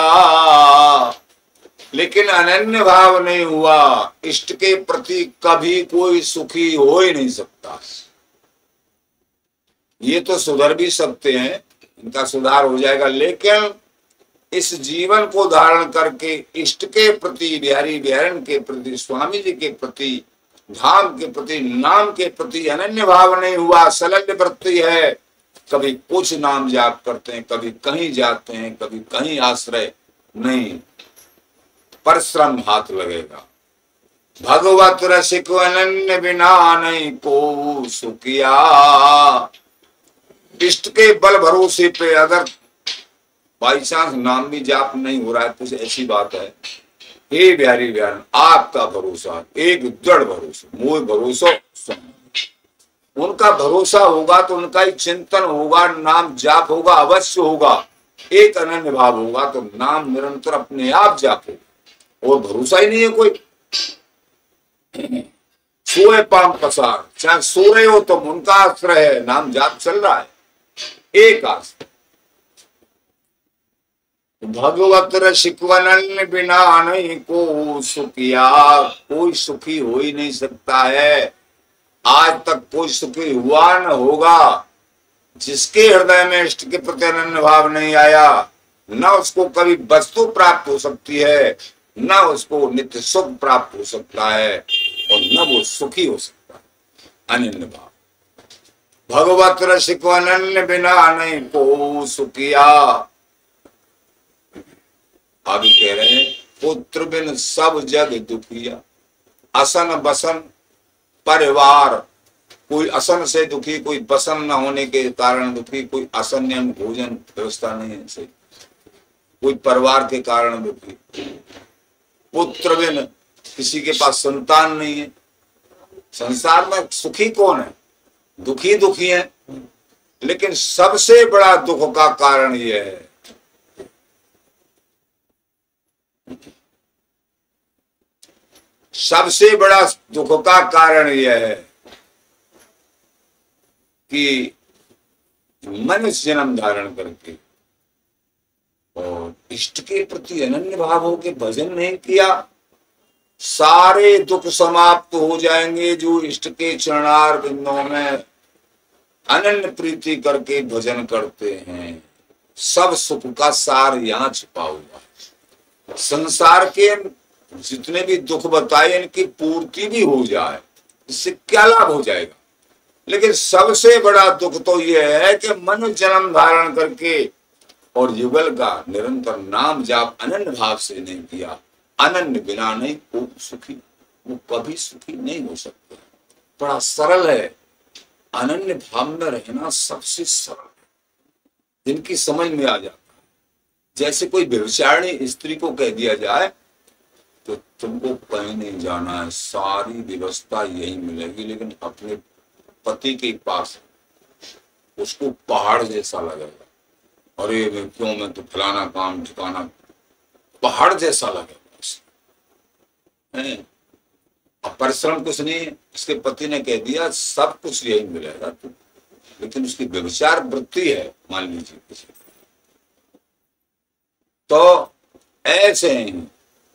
लेकिन अनन्य भाव नहीं हुआ इष्ट के प्रति कभी कोई सुखी हो ही नहीं सकता। ये तो सुधर भी सकते हैं, इनका सुधार हो जाएगा, लेकिन इस जीवन को धारण करके इष्ट के प्रति, बिहारी बिहारन के प्रति, स्वामी जी के प्रति, धाम के प्रति, नाम के प्रति अनन्य भाव नहीं हुआ, संलग्न वृत्ति है। कभी कुछ नाम जाप करते हैं, कभी कहीं जाते हैं, कभी कहीं आश्रय नहीं, परिश्रम हाथ लगेगा। भगवत रसिक अनन्य बिना नहीं को सुखिया, इष्ट के बल भरोसे पे अगर बाई चांस नाम भी जाप नहीं हो रहा है तो ऐसी बात है, हे बिहारी बिहारन, आपका भरोसा एक दृढ़ भरोसा, मोह भरोसा, उनका भरोसा होगा तो उनका ही चिंतन होगा, नाम जाप होगा, अवश्य होगा। एक अनन्य भाव होगा तो नाम निरंतर अपने आप जाप होगा, और भरोसा ही नहीं है कोई। सोए पाम पसार, चाहे सो रहे हो तो उनका आश्रय है, नाम जाप चल रहा है, एक आश्रय। भगवत रसिकवनन बिना नहीं को सुखिया। कोई सुखी हो ही नहीं सकता है, आज तक कोई सुखी हुआ न होगा जिसके हृदय में इष्ट के प्रति अनन्य भाव नहीं आया। न उसको कभी वस्तु प्राप्त हो सकती है, न उसको नित्य सुख प्राप्त हो सकता है, और न वो सुखी हो सकता है। अनन्य भाव भगवत रसिक अनन्य बिना नहीं को सुखिया। आगे कह रहे हैं पुत्र बिन सब जग दुखिया। असन बसन परिवार, कोई असन से दुखी, कोई बसन न होने के कारण दुखी, कोई असन यानी भोजन व्यवस्था नहीं है से, कोई परिवार के कारण दुखी, पुत्र बिन किसी के पास संतान नहीं है। संसार में सुखी कौन है? दुखी दुखी है, लेकिन सबसे बड़ा दुख का कारण यह है सबसे बड़ा दुख का कारण यह है कि मनुष्य जन्म धारण करके और इष्ट के प्रति अनन्य भाव होकर भजन नहीं किया, सारे दुख समाप्त हो जाएंगे। जो इष्ट के चरणार बिंदों में अनन्य प्रीति करके भजन करते हैं, सब सुख का सार यहाँ छिपा हुआ है। संसार के जितने भी दुख बताए इनकी पूर्ति भी हो जाए, इससे क्या लाभ हो जाएगा? लेकिन सबसे बड़ा दुख तो यह है कि मनुष्य जन्म धारण करके और युगल का निरंतर नाम जाप अनन्य भाव से नहीं किया। अनन्य बिना नहीं को सुखी, वो कभी सुखी नहीं हो सकते। बड़ा सरल है, अनन्य भाव में रहना सबसे सरल है, जिनकी समझ में आ जाता है। जैसे कोई व्यभिचारिणी स्त्री को कह दिया जाए तो तुमको कहीं नहीं जाना है, सारी व्यवस्था यही मिलेगी, लेकिन अपने पति के पास उसको पहाड़ जैसा लगेगा। अरे मैं क्यों, मैं तो फलाना काम ठिकाना, पहाड़ जैसा लगेगा। अब परिश्रम कुछ नहीं, उसके पति ने कह दिया सब कुछ यही मिलेगा तो, लेकिन उसकी व्यभिचार वृत्ति है मान लीजिए किसी, तो ऐसे ही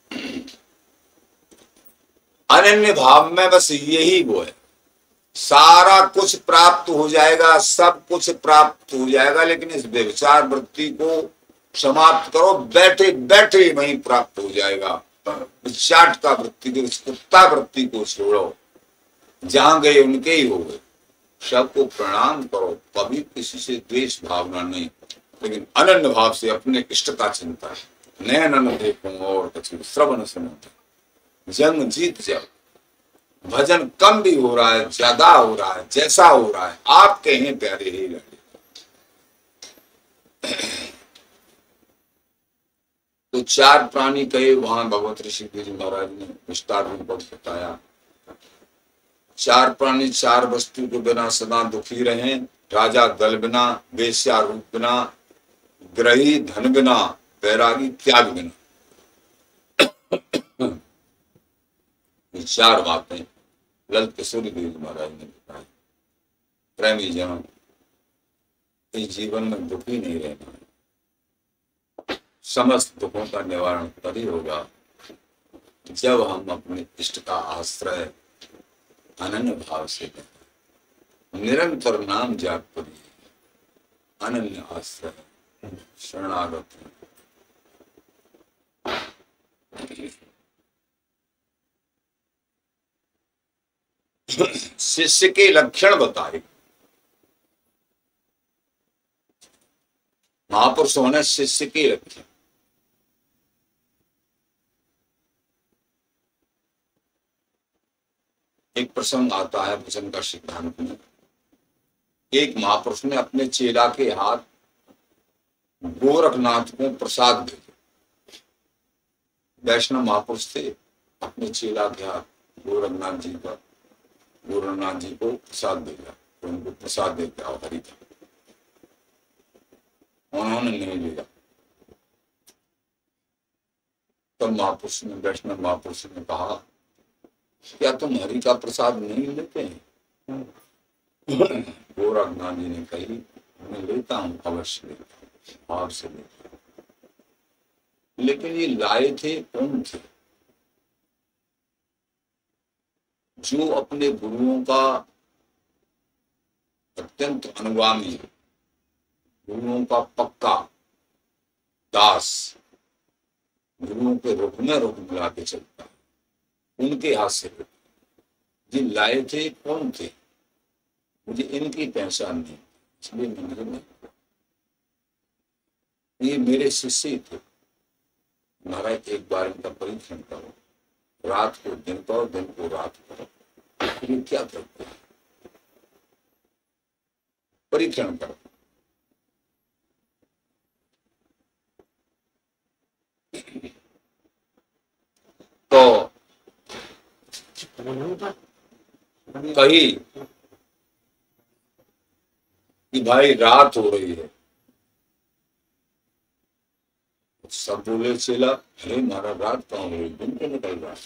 अनन्य भाव में बस यही वो है, सारा कुछ प्राप्त हो जाएगा, सब कुछ प्राप्त हो जाएगा, लेकिन इस व्यभिचार वृत्ति को समाप्त करो, बैठे बैठे वहीं प्राप्त हो जाएगा। चाट का वृत्ति को, कुत्ता वृत्ति को छोड़ो, जहां गए उनके ही हो गए। सबको प्रणाम करो, कभी किसी से द्वेष भावना नहीं, लेकिन अनन्य भाव से अपने इष्ट का चिंता है। नैन न देखूं और कछु श्रवण सुनो, जंग जीत जाओ। भजन कम भी हो रहा है, ज्यादा हो रहा है, जैसा हो रहा है, आप कहें प्यारे ही लगे। तो चार प्राणी कहे, वहां भगवत ऋषि महाराज ने विस्तार रूप बताया। चार प्राणी चार वस्तु के बिना सदा दुखी रहे, राजा दल बिना, वेश्या रूप बिना, ग्रही धन बिना, बैरागी त्याग बिना। ये चार बातें ललित किशोरी देवी महाराज ने बताई। प्रेमी जन, इस जीवन में दुखी नहीं रहना है, समस्त दुखों का निवारण तभी होगा जब हम अपने इष्ट का आश्रय अनन्य भाव से लें। निरंतर नाम जाप करिए, अनन्य आश्रय शरणागत। शिष्य के लक्षण बताए, महापुरुषों ने शिष्य के लक्षण। एक प्रसंग आता है भजन का सिद्धांत में, एक महापुरुष ने अपने चेला के हाथ गोरखनाथ को प्रसाद भेजा। वैष्णव महापुरुष थे, अपने चेला के हाथ गोरखनाथ जी को प्रसाद भेजा, तो उनको प्रसाद देते आओ हरि का। उन्होंने नहीं लिया। तब महापुरुष ने, वैष्णव महापुरुष ने कहा, क्या तुम हरि का प्रसाद नहीं लेते हैं? गोरखनाथ जी ने कही, मैं लेता हूं, अवश्य लेता हूं, भाव से लेता हूं। लेकिन ये लाए थे कौन थे? जो अपने गुरुओं का अत्यंत अनुगामी, गुरुओं का पक्का दास, गुरुओं के रुख में रुख मिला के चलता है, उनके हाथ से। ये लाए थे कौन थे? मुझे इनकी पहचान नहीं, इसलिए मैंने नहीं। ये मेरे शिष्य ही थे। महाराज एक बार इनका परीक्षण करो, रात को दिन करो, दिन को रात करो। ये क्या करते हैं? परीक्षण करो। तो कही कि भाई रात हो रही है, सब बोले चेला, अरे हमारा रात कहाँ हो रही, दिन तो निकल रहा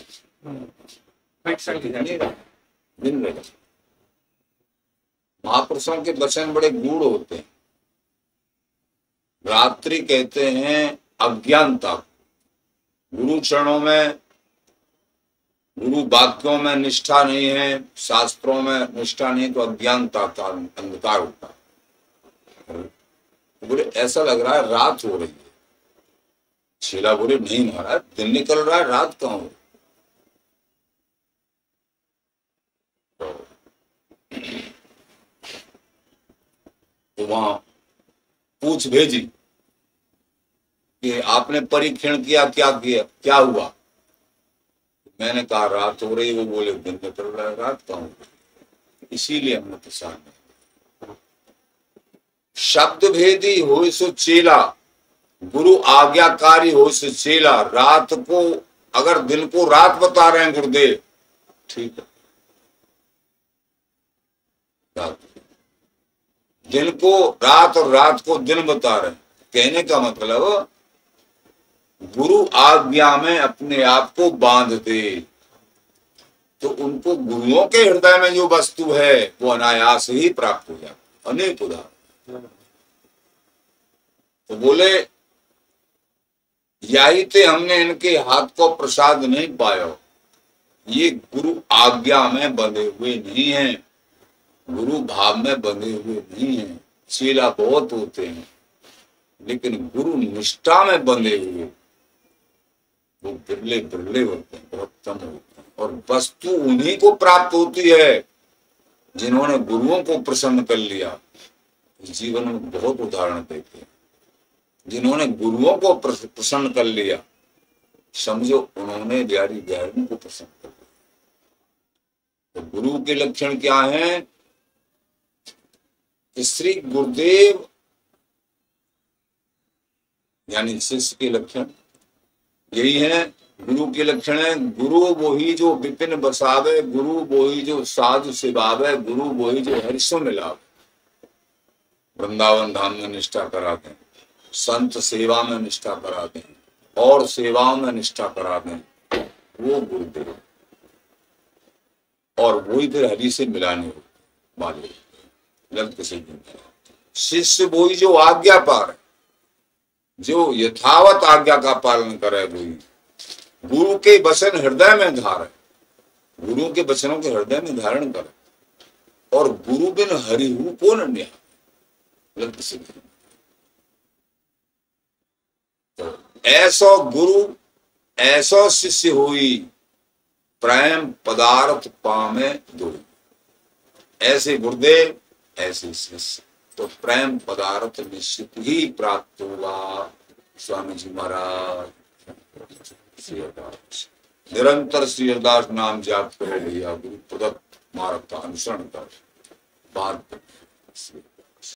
है, दिन रहेगा। महापुरुषों के वचन बड़े गूढ़ होते हैं। रात्रि कहते हैं अज्ञानता। गुरु चरणों में, गुरु वाक्यों में निष्ठा नहीं है, शास्त्रों में निष्ठा नहीं, तो अज्ञानता का अंधकार होता है। बोले ऐसा लग रहा है रात हो रही है। शीला बोले नहीं महाराज, दिन निकल रहा है, रात कहाँ हो? तो वहां पूछ भेजी कि आपने परीक्षण किया, क्या हुआ? मैंने कहा रात हो रही। वो बोले दिन निकल रहा है, रात कहाँ हो? इसीलिए हमने प्रसाद नहीं। शब्द भेदी हो सो चेला, गुरु आज्ञाकारी हो सो चेला। रात को अगर दिन को रात बता रहे हैं गुरुदेव, ठीक है, रात, दिन को रात और रात को दिन बता रहे हैं। कहने का मतलब गुरु आज्ञा में अपने आप को बांध दे, तो उनको गुरुओं के हृदय में जो वस्तु है वो अनायास ही प्राप्त हो जाती। अनेक उदाहरण। तो बोले यही थे, हमने इनके हाथ को प्रसाद नहीं पाया। ये गुरु आज्ञा में बंधे हुए नहीं हैं, गुरु भाव में बंधे हुए नहीं हैं। चेला बहुत होते हैं, लेकिन गुरु निष्ठा में बंधे हुए वो बिरले बिरले होते हैं, बहुत कम होते हैं। और वस्तु उन्हीं को प्राप्त होती है जिन्होंने गुरुओं को प्रसन्न कर लिया। जीवन में बहुत उदाहरण देते हैं, जिन्होंने गुरुओं को प्रसन्न कर लिया, समझो उन्होंने बिहारी बिहारी को प्रसन्न कर लिया। तो गुरु के लक्षण क्या हैं? श्री गुरुदेव यानी शिष्य के लक्षण यही है। गुरु के लक्षण है, गुरु वही जो विपिन बसावे, गुरु वही जो साधु सिवावे, गुरु वही जो हर्षो मिलावे। वृंदावन धाम में निष्ठा करा दें, संत सेवा में निष्ठा करा दें, और सेवाओं में निष्ठा करा दें, वो गुरुदेव। और वही फिर हरि से मिलाने वाले ललित से। शिष्य वही जो आज्ञा पार, जो यथावत आज्ञा का पालन करे, वही गुरु के वचन हृदय में धारे, गुरु के वचनों के हृदय में धारण करे। और गुरु बिन हरिहु को न न्याय, ललित से। तो ऐसो गुरु ऐसो शिष्य हुई, प्रेम पदार्थ पामे दो। ऐसे गुरुदेव ऐसे शिष्य, तो प्रेम पदार्थ निश्चित ही प्राप्त होगा। स्वामी जी महाराज श्री अरदास, निरंतर श्री अरदास नाम जाप करो भैया, गुरु प्रदत्त मार्ग का अनुसरण कर।